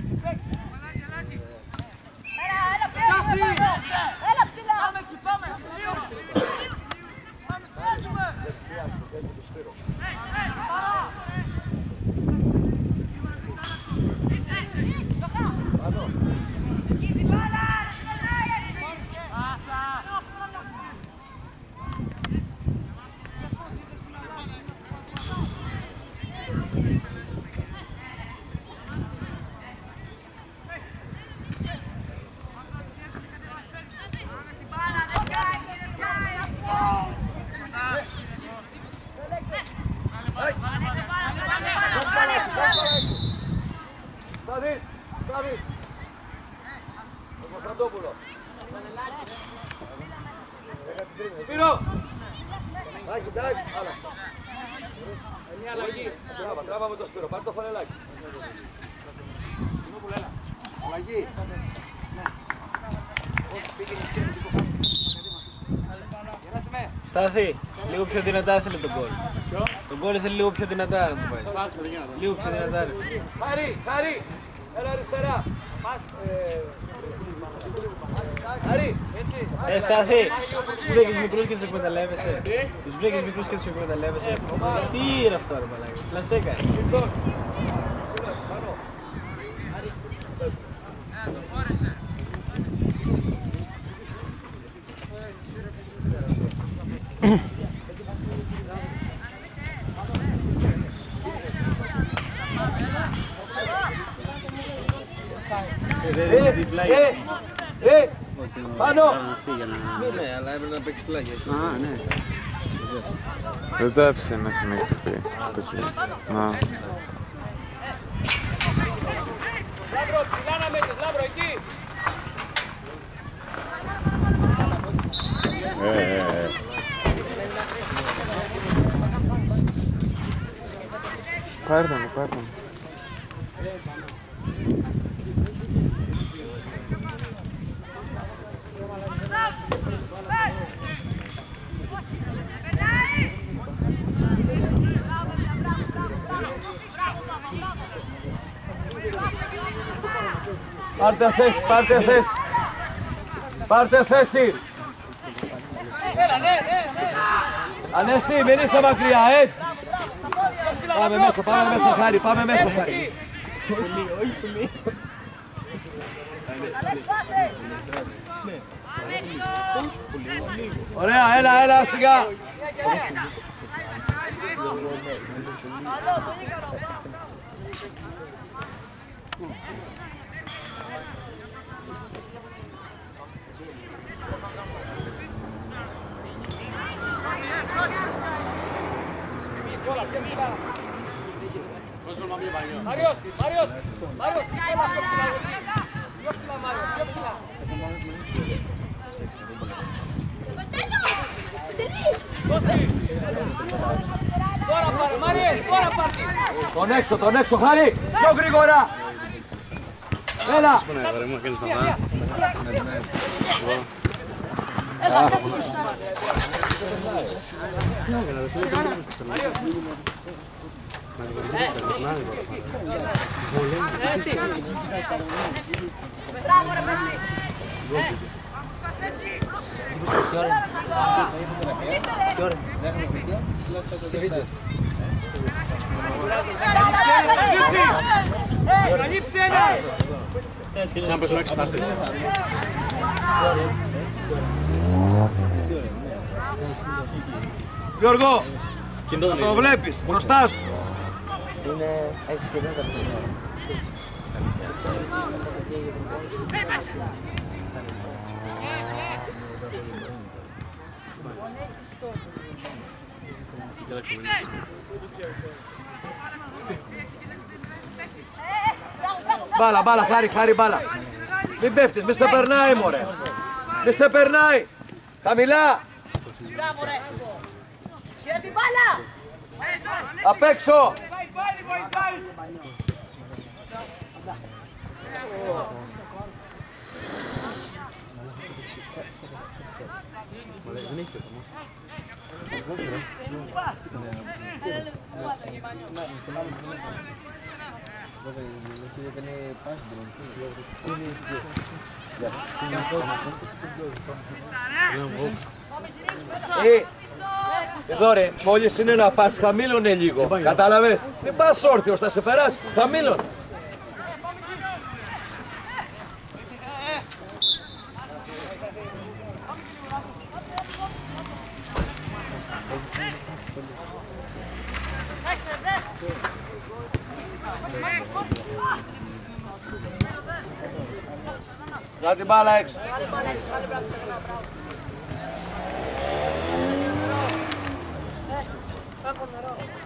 Έλα ψηλά! Πάμε εκεί, πάμε! Σπύρο! Άκη, εντάξει, άλλα. Μια αλλαγή. Τράβα με το Σπύρο, πάρε το φανελάκι. Αλλαγή. Στάθη, λίγο πιο δυνατά θέλει τον γκολ. Τον γκολ θέλει λίγο πιο δυνατά να το πάει. Λίγο πιο δυνατά. Χάρη, έλα αριστερά. Χάρη, έτσι. Στάθη, τους βρήκες μικρούς και τους εκμεταλλεύεσαι. Τους βρήκες μικρούς και τους εκμεταλλεύεσαι. Τι είναι αυτό ρε μαλάκα, πλασέ έκανε. Πάνω! Ναι, αλλά έπρεπε να παίξει πλάγια. Α, ναι. Δεν το άφησε μέσα με κλειστή. Λάμπρο, ψηλά να μέτρες, Λάμπρο, εκεί! Πάρτε μου, πάρτε μου. Πάρτε θέση, πάρτε θέση. Πάρτε θέση. Ανέστη, μην είσαι μακριά, έτσι. Πάμε μέσα, Χάρη, πάμε μέσα, Χάρη. Ωραία, έλα, σιγά. Μάριος, πιο ψηλά, Μάριο, πιο ψηλά. Τώρα πάρε, Μάριε, τώρα πάρε. Τον έξω, Χάρη, πιο γρήγορα. Έλα. Μπράβο ρε παιδί! Καλύψε ένα! Να πέσουμε έξω, θα στήσεις. Γιώργο, θα το βλέπεις μπροστά σου. Είναι 6 και 10 Μπάλα, Χάρη, μπάλα. Μην πέφτεις, μη σε περνάει, μωρέ. Μη σε περνάει. Χαμηλά. Μπράβο ρε! Κύριε την μπάλα! Απ' έξω. Εδώ ρε, μόλις είναι να πας, χαμήλωνε λίγο. Κατάλαβες. Μην πας όρθιος, θα σε περάσει. Χαμήλωνε. Να την μπάλα έξω. Έχω νερό.